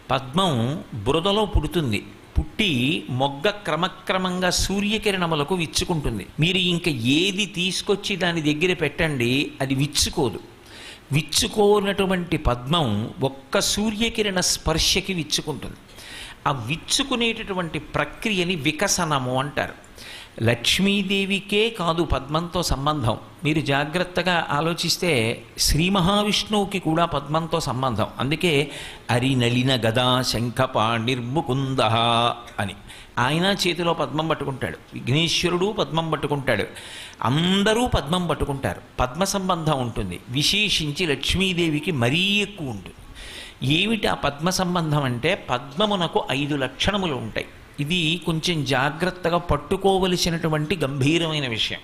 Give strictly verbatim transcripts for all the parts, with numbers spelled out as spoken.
పద్మం బురదలో పుడుతుంది, పుట్టి మొగ్గ క్రమక్రమంగా సూర్యకిరణములకు విచ్చుకుంటుంది. మీరు ఇంక ఏది తీసుకొచ్చి దాని దగ్గర పెట్టండి, అది విచ్చుకోదు. విచ్చుకోనటువంటి పద్మం ఒక్క సూర్యకిరణ స్పర్శకి విచ్చుకుంటుంది. ఆ విచ్చుకునేటటువంటి ప్రక్రియని వికసనము అంటారు. లక్ష్మీదేవికే కాదు పద్మంతో సంబంధం. మీరు జాగ్రత్తగా ఆలోచిస్తే శ్రీ మహావిష్ణువుకి కూడా పద్మంతో సంబంధం. అందుకే అరినలిన గదా శంఖపాణిర్ముకుంద అని ఆయన చేతిలో పద్మం పట్టుకుంటాడు, విఘ్నేశ్వరుడు పద్మం పట్టుకుంటాడు, అందరూ పద్మం పట్టుకుంటారు. పద్మ సంబంధం ఉంటుంది. విశేషించి లక్ష్మీదేవికి మరీ ఎక్కువ ఉంటుంది. ఏమిటి ఆ పద్మ సంబంధం అంటే, పద్మమునకు ఐదు లక్షణములు ఉంటాయి. ఇది కొంచెం జాగ్రత్తగా పట్టుకోవలసినటువంటి గంభీరమైన విషయం.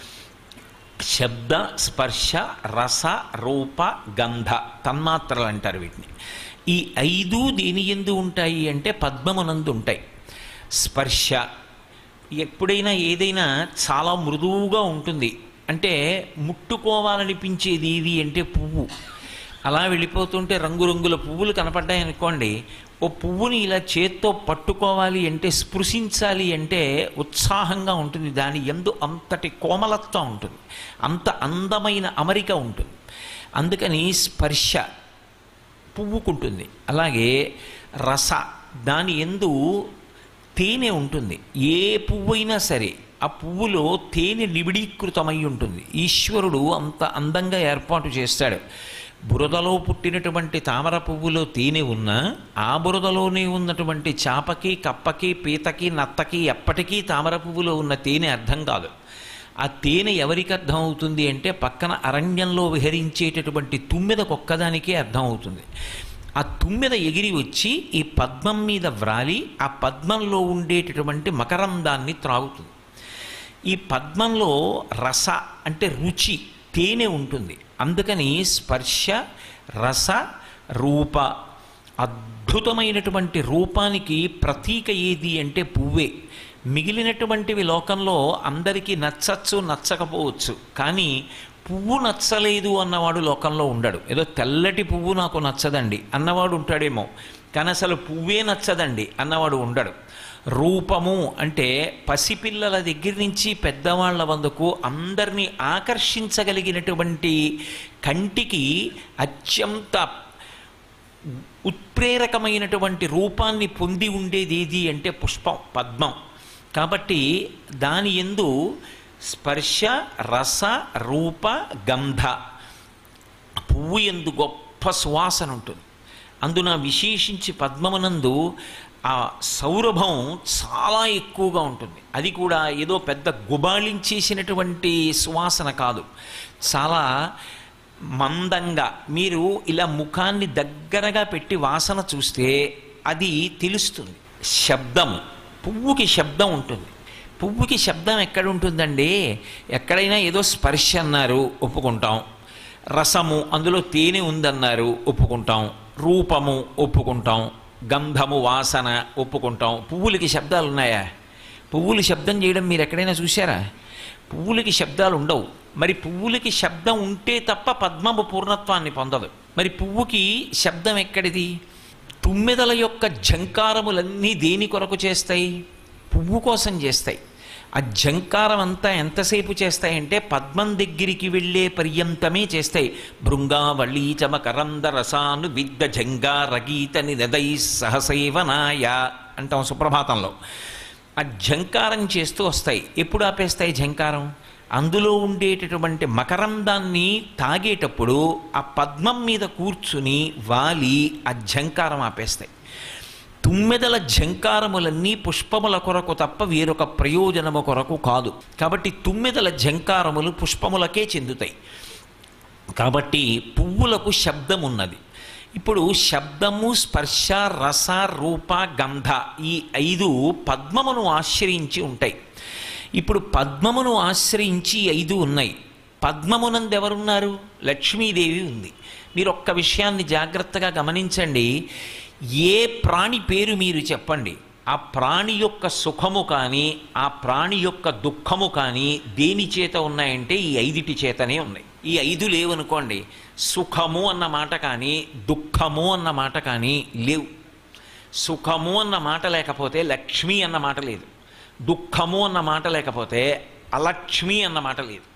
శబ్ద, స్పర్శ, రస, రూప, గంధ తన్మాత్రలు అంటారు వీటిని. ఈ ఐదు దేని యందు ఉంటాయి అంటే పద్మమునందు ఉంటాయి. స్పర్శ, ఎప్పుడైనా ఏదైనా చాలా మృదువుగా ఉంటుంది అంటే ముట్టుకోవాలనిపించేది ఏది అంటే పువ్వు. అలా వెళ్ళిపోతుంటే రంగురంగుల పువ్వులు కనపడ్డాయనుకోండి, ఓ పువ్వుని ఇలా చేత్తో పట్టుకోవాలి అంటే, స్పృశించాలి అంటే ఉత్సాహంగా ఉంటుంది. దాని యందు అంతటి కోమలత్వం ఉంటుంది, అంత అందమైన అమరిక ఉంటుంది. అందుకని స్పర్శ పువ్వుకుంటుంది. అలాగే రస, దాని యందు తేనె ఉంటుంది. ఏ పువ్వు అయినా సరే ఆ పువ్వులో తేనె నిబిడీకృతమై ఉంటుంది. ఈశ్వరుడు అంత అందంగా ఏర్పాటు చేస్తాడు. బురదలో పుట్టినటువంటి తామర పువ్వులో తేనె ఉన్నా, ఆ బురదలోనే ఉన్నటువంటి చాపకి, కప్పకి, పీతకి, నత్తకి ఎప్పటికీ తామర పువ్వులో ఉన్న తేనె అర్థం కాదు. ఆ తేనె ఎవరికి అర్థం అవుతుంది అంటే, పక్కన అరణ్యంలో విహరించేటటువంటి తుమ్మెదకొక్కదానికే అర్థం అవుతుంది. ఆ తుమ్మెద ఎగిరి వచ్చి ఈ పద్మం మీద వ్రాలి ఆ పద్మంలో ఉండేటటువంటి మకరందాన్ని త్రాగుతుంది. ఈ పద్మంలో రస అంటే రుచి, తేనె ఉంటుంది. అందుకని స్పర్శ, రస, రూప, అద్భుతమైనటువంటి రూపానికి ప్రతీక ఏది అంటే పువ్వే. మిగిలినటువంటివి లోకంలో అందరికీ నచ్చచ్చు, నచ్చకపోవచ్చు. కానీ పువ్వు నచ్చలేదు అన్నవాడు లోకంలో ఉండడు. ఏదో తెల్లటి పువ్వు నాకు నచ్చదండి అన్నవాడు ఉంటాడేమో, కానీ అసలు పువ్వే నచ్చదండి అన్నవాడు ఉండడు. రూపము అంటే పసిపిల్లల దగ్గర నుంచి పెద్దవాళ్ల వందకు అందరినీ ఆకర్షించగలిగినటువంటి కంటికి అత్యంత ఉత్ప్రేరకమైనటువంటి రూపాన్ని పొంది ఉండేది ఏది అంటే పుష్పం, పద్మం. కాబట్టి దాని యందు స్పర్శ, రస, రూప, గంధ, పువ్వు యందు గొప్ప సువాసన ఉంటుంది. అందున విశేషించి పద్మమునందు ఆ సౌరభం చాలా ఎక్కువగా ఉంటుంది. అది కూడా ఏదో పెద్ద గుబాళించేసినటువంటి సువాసన కాదు, చాలా మందంగా. మీరు ఇలా ముఖాన్ని దగ్గరగా పెట్టి వాసన చూస్తే అది తెలుస్తుంది. శబ్దం, పువ్వుకి శబ్దం ఉంటుంది. పువ్వుకి శబ్దం ఎక్కడ ఉంటుందండి? ఎక్కడైనా ఏదో స్పర్శ అన్నారు ఒప్పుకుంటాం, రసము అందులో తేనె ఉందన్నారు ఒప్పుకుంటాం, రూపము ఒప్పుకుంటాం, గంధము వాసన ఒప్పుకుంటాం. పువ్వులకి శబ్దాలు ఉన్నాయా? పువ్వులు శబ్దం చేయడం మీరు ఎక్కడైనా చూశారా? పువ్వులకి శబ్దాలు ఉండవు. మరి పువ్వులకి శబ్దం ఉంటే తప్ప పద్మము పూర్ణత్వాన్ని పొందదు. మరి పువ్వుకి శబ్దం ఎక్కడిది? తుమ్మెదల యొక్క ఝంకారములన్నీ దేని కొరకు చేస్తాయి? పువ్వు కోసం చేస్తాయి. ఆ ఝంకారం అంతా ఎంతసేపు చేస్తాయంటే పద్మం దగ్గరికి వెళ్ళే పర్యంతమే చేస్తాయి. భృంగావళీ చమకరంద రసాను విద్ద జంగారగీత నినదై సహసైవనాయ అంటాం సుప్రభాతంలో. ఆ ఝంకారం చేస్తూ వస్తాయి. ఎప్పుడు ఆపేస్తాయి ఝంకారం? అందులో ఉండేటటువంటి మకరందాన్ని తాగేటప్పుడు ఆ పద్మం మీద కూర్చుని వాలి ఆ ఝంకారం ఆపేస్తాయి. తుమ్మెదల ఝంకారములన్నీ పుష్పముల కొరకు తప్ప వేరొక ప్రయోజనము కొరకు కాదు. కాబట్టి తుమ్మెదల ఝంకారములు పుష్పములకే చెందుతాయి. కాబట్టి పువ్వులకు శబ్దం ఉన్నది. ఇప్పుడు శబ్దము, స్పర్శ, రస, రూప, గంధ ఈ ఐదు పద్మమును ఆశ్రయించి ఉంటాయి. ఇప్పుడు పద్మమును ఆశ్రయించి ఐదు ఉన్నాయి. పద్మమునందు ఎవరున్నారు? లక్ష్మీదేవి ఉంది. మీరు ఒక్క విషయాన్ని జాగ్రత్తగా గమనించండి. ఏ ప్రాణి పేరు మీరు చెప్పండి, ఆ ప్రాణి యొక్క సుఖము కానీ ఆ ప్రాణి యొక్క దుఃఖము కానీ దేని చేత ఉన్నాయంటే ఈ ఐదిటి చేతనే ఉన్నాయి. ఈ ఐదు లేవనుకోండి, సుఖము అన్న మాట కానీ దుఃఖము అన్న మాట కానీ లేవు. సుఖము అన్న మాట లేకపోతే లక్ష్మి అన్న మాట లేదు, దుఃఖము అన్న మాట లేకపోతే అలక్ష్మి అన్న మాట లేదు.